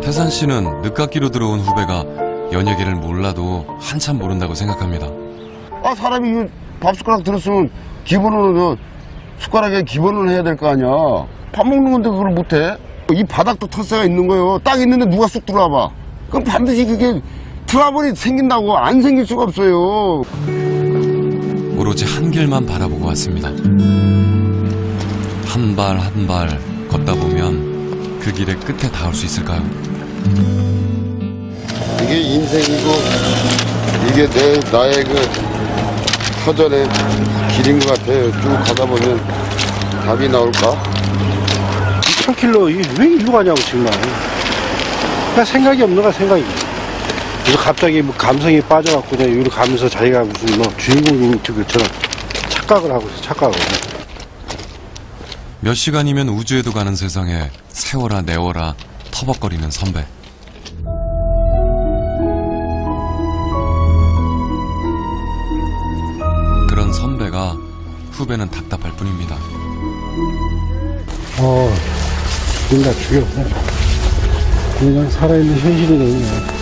태산 씨는 늦깎이로 들어온 후배가 연예계를 몰라도 한참 모른다고 생각합니다. 아, 사람이 밥 숟가락 들었으면 기본으로 숟가락에 기본을 해야 될 거 아니야. 밥 먹는 건데 그걸 못해? 이 바닥도 텃세가 있는 거예요. 딱 있는데 누가 쑥 들어와봐. 그럼 반드시 그게 트러블이 생긴다고. 안 생길 수가 없어요. 오로지 한 길만 바라보고 왔습니다. 한 발 한 발 걷다 보면 그 길의 끝에 닿을 수 있을까요? 이게 인생이고 이게 나의 그 터전의 길인 것 같아요. 쭉 가다 보면 답이 나올까? 2,000km 왜 이리로 가냐고 정말. 그냥 생각이 없는 거야 생각이. 그래서 갑자기 뭐 감성이 빠져갖고 그냥 여기로 가면서 자기가 무슨 뭐 주인공인 것처럼 착각을 하고 있어. 착각을. 몇 시간이면 우주에도 가는 세상에 세워라 내워라 터벅거리는 선배. 그런 선배가 후배는 답답할 뿐입니다. 뭔가 죽여. 그냥 살아있는 현실이 되는 거야.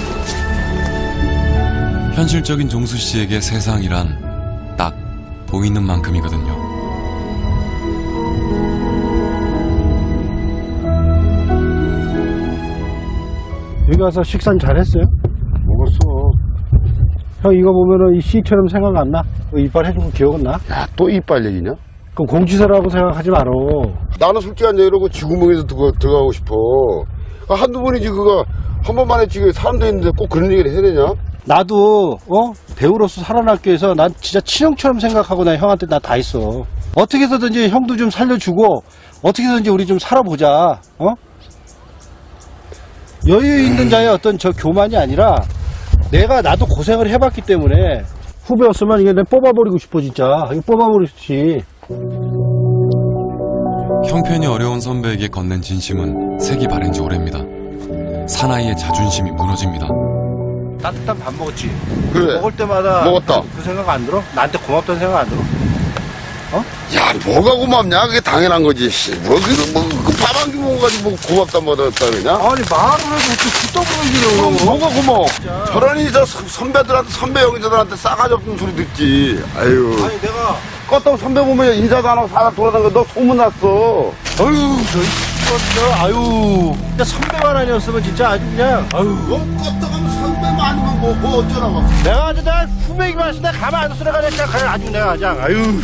현실적인 종수 씨에게 세상이란 딱 보이는 만큼이거든요. 여기 와서 식사 잘했어요? 먹었어. 형 이거 보면은 이 C처럼 생각 안 나? 이빨 해준 거 기억은 나? 야, 또 이빨 얘기냐? 그럼 공지서라고 생각하지 마라. 나는 솔직한 얘기로 지구멍에서 들어가고 싶어. 한두 번이지 그거 한 번만 했지. 사람도 있는데 꼭 그런 얘기를 해야 되냐? 나도 배우로서 살아남기 위해서 난 진짜 친형처럼 생각하고 난 형한테 나 다 했어. 어떻게 해서든지 형도 좀 살려주고 어떻게 해서든지 우리 좀 살아보자. 여유 있는 자의 어떤 저 교만이 아니라 나도 고생을 해봤기 때문에 후배였으면 이게 내가 뽑아버리고 싶어 진짜. 이거 뽑아버리고 싶지. 형편이 어려운 선배에게 건넨 진심은 색이 바랜 지 오래입니다. 사나이의 자존심이 무너집니다. 따뜻한 밥 먹었지? 그래. 먹을 때마다 먹었다. 그 생각 안 들어? 나한테 고맙다는 생각 안 들어? 야, 뭐가 고맙냐? 그게 당연한 거지. 밥 한 끼 먹어가지고 뭐 고맙다 뭐다 그러냐? 아니 말을 해도 어떻게 쑥떡으로 뭐가 고마워? 저런이 선배들한테 선배 형제들한테 싸가지 없는 소리 듣지. 아유. 아니 내가 껐다고 선배 보면 인사도 안 하고 사다 돌아다니는 거 너 소문났어. 아유 진짜 선배만 아니었으면 진짜 아주 그냥 너 껐다 가면 선배만 아니면 뭐 어쩌라고. 내가 아주 나 후배기만 했어. 내가 가만 안 있으라 그랬잖아. 그냥 아주 내가 그냥 아유.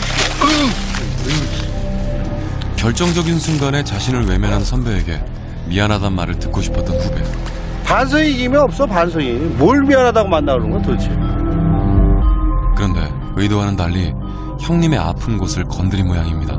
결정적인 순간에 자신을 외면한 선배에게 미안하단 말을 듣고 싶었던 후배. 반성이 이기면 없어 반성이. 뭘 미안하다고 만나 그러는 거야 도대체. 그런데 의도와는 달리 형님의 아픈 곳을 건드린 모양입니다.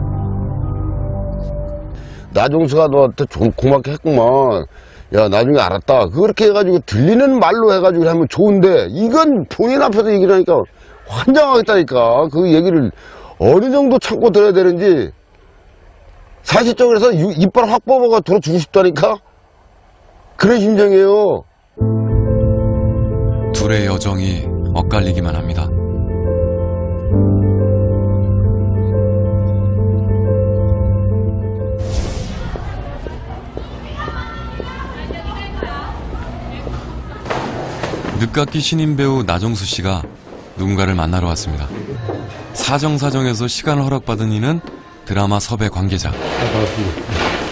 나종수가 너한테 고맙게 했구만. 야, 나중에 알았다. 그렇게 해가지고 들리는 말로 해가지고 하면 좋은데 이건 본인 앞에서 얘기를 하니까 환장하겠다니까. 그 얘기를 어느 정도 참고 들어야 되는지 사실적으로 해서 이빨 확 뽑아가 들어주고 싶다니까. 그런 심정이에요. 둘의 여정이 엇갈리기만 합니다. 늦깎이 신인 배우 나종수 씨가 누군가를 만나러 왔습니다. 사정사정해서 시간을 허락받은 이는 드라마 섭외 관계자. 반갑습니다.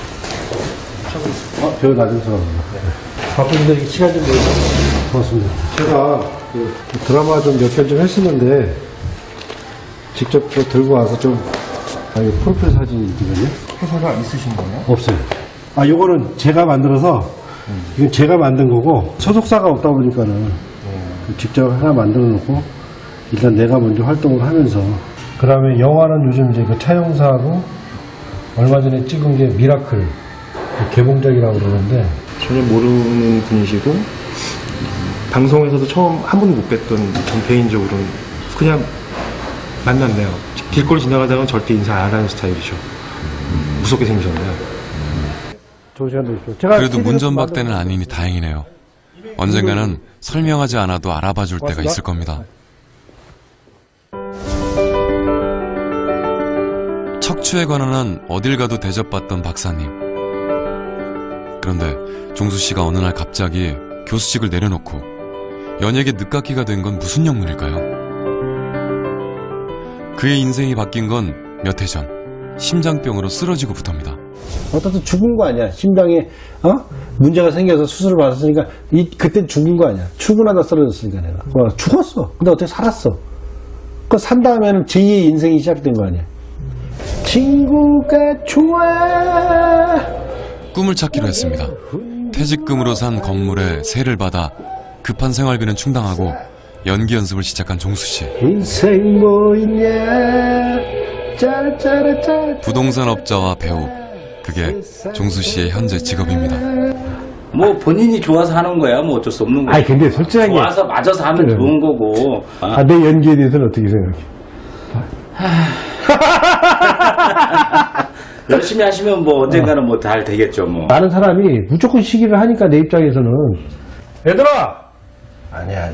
배우 나중수랍니다. 바쁜데 시간 좀 내주셔서 고맙습니다. 제가 그 드라마 좀 몇 편 좀 했었는데 직접 또 들고 와서 좀 프로필 사진이거든요. 회사가 있으신 거예요? 없어요. 요거는 제가 만들어서 이건 제가 만든 거고 소속사가 없다 보니까는 직접 하나 만들어 놓고 일단 내가 먼저 활동을 하면서 그 다음에 영화는 요즘 이제 그 차영사하고 얼마 전에 찍은 게 미라클 개봉작이라고 그러는데 전혀 모르는 분이시고 방송에서도 처음 한 번도 못 뵀던 전 개인적으로는 그냥 만났네요. 길거리 지나가다가 절대 인사 안 하는 스타일이죠. 무섭게 생기셨네요. 좋은 시간 되십시오. 제가 그래도 문전박대는 아니니 다행이네요. 언젠가는 설명하지 않아도 알아봐 줄 때가 있을 겁니다. 척추에 관한 한 어딜 가도 대접받던 박사님. 그런데 종수 씨가 어느 날 갑자기 교수직을 내려놓고 연예계 늦깎이가 된 건 무슨 영문일까요? 그의 인생이 바뀐 건 몇 해 전 심장병으로 쓰러지고부터입니다. 어떻든 죽은 거 아니야. 심장에 문제가 생겨서 수술을 받았으니까 그땐 죽은 거 아니야. 출근하다 쓰러졌으니까 내가. 죽었어. 근데 어떻게 살았어. 그 산 다음에는 제2의 인생이 시작된 거 아니야. 친구가 좋아. 꿈을 찾기로 했습니다. 퇴직금으로 산 건물에 세를 받아 급한 생활비는 충당하고 연기 연습을 시작한 종수 씨. 인생 뭐 있냐. 짜라짜라짜. 부동산 업자와 배우. 그게 종수 씨의 현재 직업입니다. 뭐 본인이 좋아서 하는 거야. 뭐 어쩔 수 없는 거야. 아니 근데 솔직하게 좋아서 맞아서 하면 그래. 좋은 거고. 내 연기에 대해서는 어떻게 생각해? 열심히 하시면 뭐 언젠가는 뭐 잘 되겠죠. 뭐. 많은 사람이 무조건 시기를 하니까 내 입장에서는 얘들아! 아니야.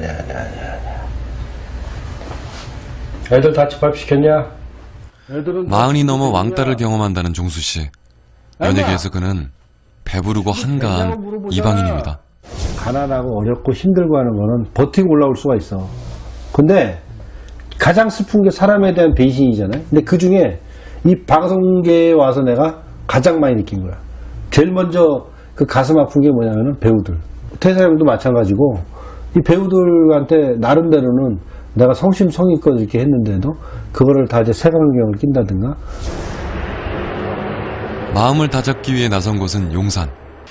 애들 다 집합 시켰냐? 애들은 40이 넘어 왕따를 경험한다는 종수 씨. 연예계에서 그는 배부르고 한가한 이방인입니다. 가난하고 어렵고 힘들고 하는 거는 버티고 올라올 수가 있어. 근데 가장 슬픈 게 사람에 대한 배신이잖아요. 근데 그 중에 이 방송계에 와서 내가 가장 많이 느낀 거야. 제일 먼저 그 가슴 아픈 게 뭐냐면은 배우들. 태사형도 마찬가지고 이 배우들한테 나름대로는 내가 성심성의껏 이렇게 했는데도 그거를 다 이제 색안경을 낀다든가. 마음을 다잡기 위해 나선 곳은 용산.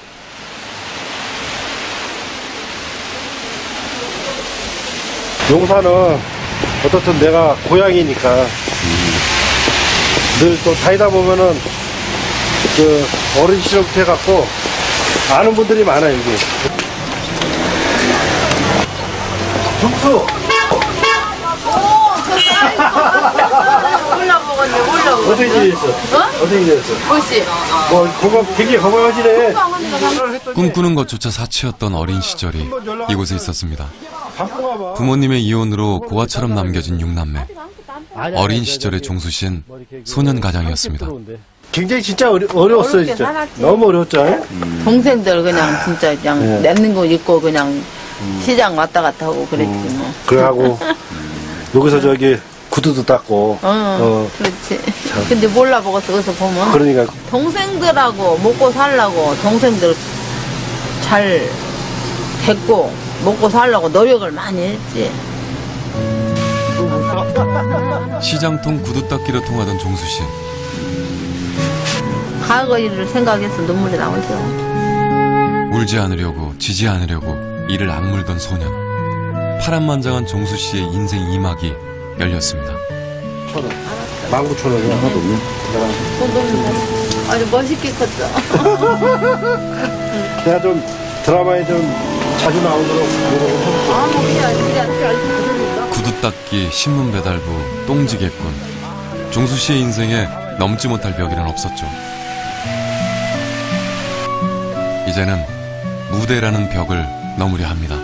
용산은 어떻든 내가 고향이니까 늘 또 다니다 보면은 그 어린 시절부터 해갖고 아는 분들이 많아 여기. 정수. 어떻게 지냈어? 어떻게 지냈어? 혹시 굉장히 건강하시네. 꿈꾸는 것조차 사치였던 어린 시절이 이곳에 있었습니다. 바쁜가 봐. 부모님의 이혼으로 고아처럼 남겨진 6남매. 어린 시절의 종수 씨는 소년 가장이었습니다. 굉장히 진짜 어려웠어요 진짜. 살았지. 너무 어려웠죠. 동생들 그냥 진짜 그냥 냈는 거 입고 그냥 시장 왔다 갔다 하고 그랬지 뭐. 그래하고 여기서 저기 구두도 닦고. 그렇지. 근데 몰라 먹었어. 그래서 보면 그러니까 동생들하고 먹고 살라고 동생들 잘 됐고 먹고 살라고 노력을 많이 했지. 시장통 구두 닦기로 통하던 종수 씨. 과거 일을 생각해서 눈물이 나오죠. 울지 않으려고 지지 않으려고 이를 악물던 소년. 파란만장한 종수 씨의 인생 2막이 열렸습니다. 19,000원이야. 하나도 없네. 아주 멋있게 컸죠. 내가 좀 드라마에 좀 자주 나오도록 구두 닦기, 신문 배달부, 똥지개꾼. 종수 씨의 인생에 넘지 못할 벽이란 없었죠. 이제는 무대라는 벽을 넘으려 합니다.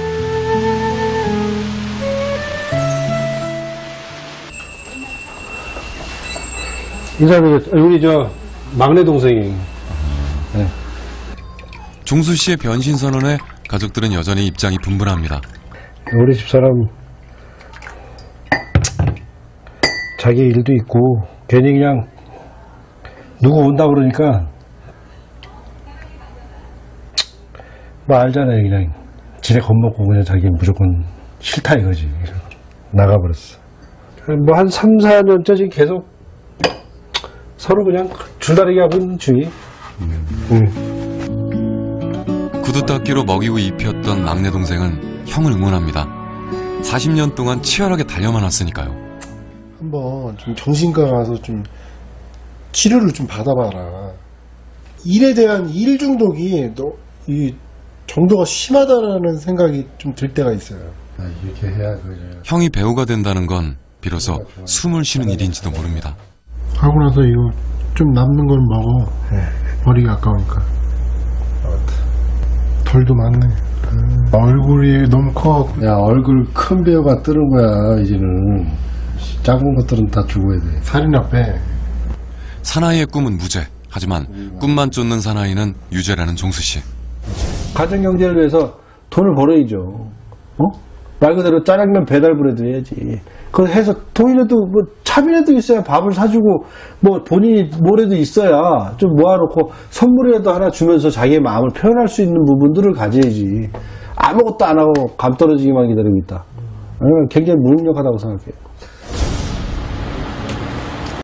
인사드려. 우리 저 막내 동생이. 네. 종수 씨의 변신 선언에 가족들은 여전히 입장이 분분합니다. 우리 집사람 자기 일도 있고 괜히 그냥 누구 온다 그러니까 뭐 알잖아요. 그냥 지네 겁먹고 그냥 자기 무조건 싫다 이거지. 그래서 나가버렸어. 뭐 한 3, 4년째 지금 계속 서로 그냥 줄다리기 하고 있는 중이. 구두 닦기로 먹이고 입혔던 막내 동생은 형을 응원합니다. 40년 동안 치열하게 달려만 왔으니까요. 한번 좀 정신과 가서 좀 치료를 좀 받아봐라. 일에 대한 일 중독이 이 정도가 심하다라는 생각이 좀 들 때가 있어요. 이렇게 해야 그죠. 형이 배우가 된다는 건 비로소 숨을 쉬는 일인지도 모릅니다. 하고 나서 이거 좀 남는 걸 먹어. 버리기 아까우니까. 덜도 많네. 얼굴이 너무 커. 야, 얼굴 큰 배우가 뜨는 거야, 이제는. 작은 것들은 다 죽어야 돼. 살이나 빼. 사나이의 꿈은 무죄. 하지만 꿈만 쫓는 사나이는 유죄라는 종수 씨. 가정 경제를 위해서 돈을 벌어야죠. 말 그대로 짜장면 배달부라도 해야지. 그걸 해서 돈이라도 뭐 차비라도 있어야 밥을 사주고 뭐 본인이 뭐라도 있어야 좀 모아놓고 선물이라도 하나 주면서 자기의 마음을 표현할 수 있는 부분들을 가져야지. 아무것도 안 하고 감 떨어지기만 기다리고 있다. 굉장히 무능력하다고 생각해요.